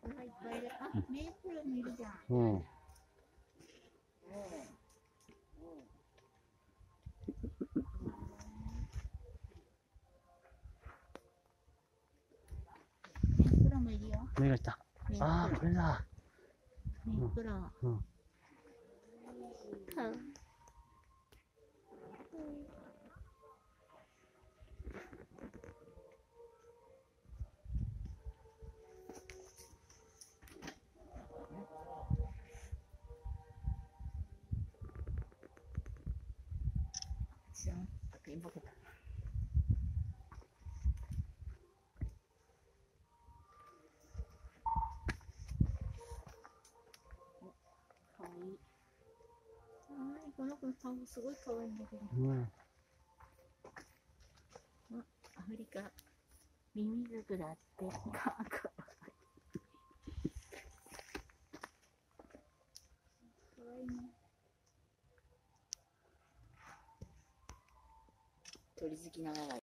がいっぱいいる。あ、メープルもいるじゃん。 うん。 メープルもいるよ。 目がした。ああ、これだ。 メープル。 うん。 かわいい。この子の顔すごいかわいいんだけど。 うん。 アフリカミミズクだって。かわいい。かわいいね。鳥好きながら